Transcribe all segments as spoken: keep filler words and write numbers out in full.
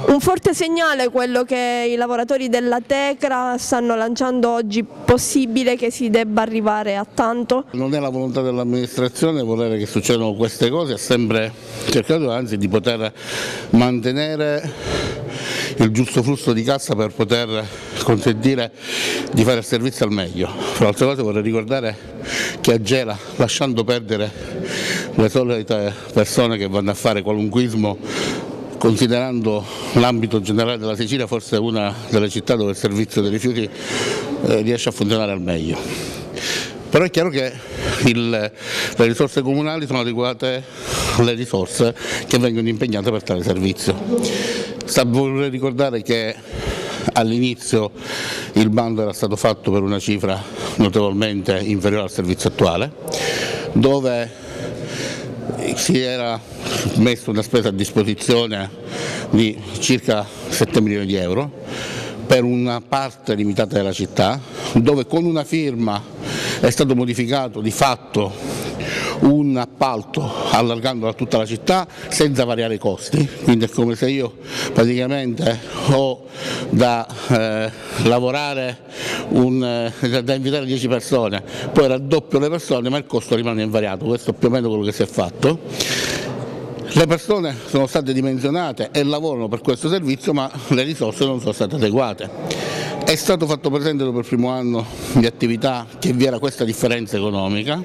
Un forte segnale quello che i lavoratori della Tecra stanno lanciando oggi, possibile che si debba arrivare a tanto? Non è la volontà dell'amministrazione volere che succedano queste cose, ha sempre cercato anzi di poter mantenere il giusto flusso di cassa per poter consentire di fare il servizio al meglio. Fra altre cose vorrei ricordare che a Gela, lasciando perdere le solite persone che vanno a fare qualunquismo, considerando l'ambito generale della Sicilia forse una delle città dove il servizio dei rifiuti eh, riesce a funzionare al meglio. Però è chiaro che il, le risorse comunali sono adeguate alle risorse che vengono impegnate per tale servizio. Vorrei ricordare che all'inizio il bando era stato fatto per una cifra notevolmente inferiore al servizio attuale, dove si era messo una spesa a disposizione di circa sette milioni di euro per una parte limitata della città, dove con una firma è stato modificato di fatto un appalto allargandolo a tutta la città senza variare i costi, quindi è come se io praticamente ho da eh, lavorare un, eh, da invitare dieci persone, poi raddoppio le persone ma il costo rimane invariato. Questo è più o meno quello che si è fatto. Le persone sono state dimensionate e lavorano per questo servizio, ma le risorse non sono state adeguate. È stato fatto presente dopo il primo anno di attività che vi era questa differenza economica,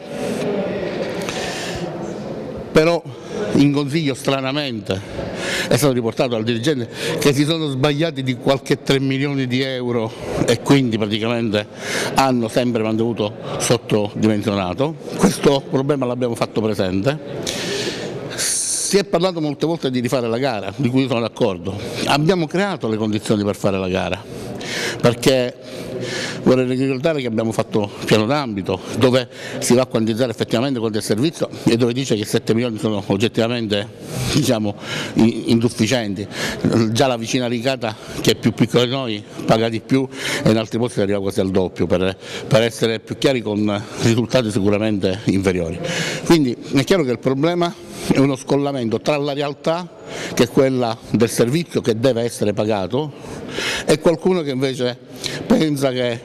però in consiglio stranamente è stato riportato al dirigente che si sono sbagliati di qualche tre milioni di euro e quindi praticamente hanno sempre mantenuto sottodimensionato. Questo problema l'abbiamo fatto presente. Si è parlato molte volte di rifare la gara, di cui sono d'accordo. Abbiamo creato le condizioni per fare la gara, perché vorrei ricordare che abbiamo fatto il piano d'ambito dove si va a quantizzare effettivamente quanto è il servizio e dove dice che sette milioni sono oggettivamente, diciamo, insufficienti. Già la vicina Licata, che è più piccola di noi, paga di più e in altri posti arriva quasi al doppio, per, per essere più chiari, con risultati sicuramente inferiori. Quindi è chiaro che il problema è uno scollamento tra la realtà, che è quella del servizio che deve essere pagato, e qualcuno che invece pensa che,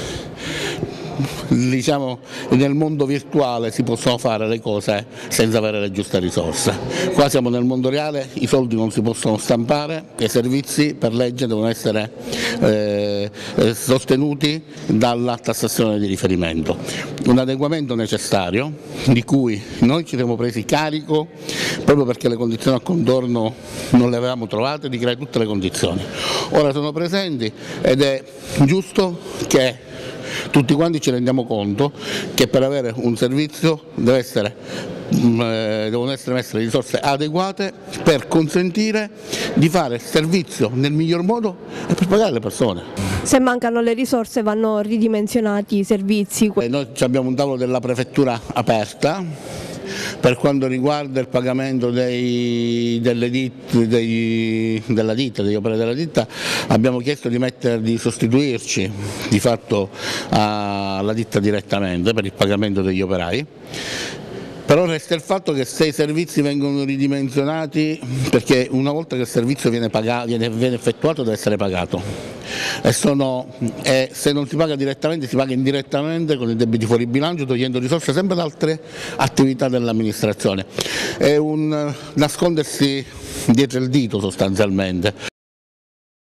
diciamo, nel mondo virtuale si possono fare le cose senza avere le giuste risorse. Qua siamo nel mondo reale, i soldi non si possono stampare e i servizi per legge devono essere eh, sostenuti dalla tassazione di riferimento. Un adeguamento necessario di cui noi ci siamo presi carico proprio perché le condizioni a contorno non le avevamo trovate, di creare tutte le condizioni. Ora sono presenti ed è giusto che tutti quanti ci rendiamo conto che per avere un servizio deve essere, eh, devono essere messe le risorse adeguate per consentire di fare servizio nel miglior modo e per pagare le persone. Se mancano le risorse vanno ridimensionati i servizi. Eh, noi abbiamo un tavolo della prefettura aperta per quanto riguarda il pagamento dei, delle ditte, dei, della ditta, degli operai della ditta. Abbiamo chiesto di, mettere, di sostituirci di fatto alla ditta direttamente per il pagamento degli operai. Però resta il fatto che se i servizi vengono ridimensionati, perché una volta che il servizio viene, pagato, viene, viene effettuato deve essere pagato, e, sono, e se non si paga direttamente si paga indirettamente con i debiti fuori bilancio, togliendo risorse sempre da altre attività dell'amministrazione. È un nascondersi dietro il dito sostanzialmente.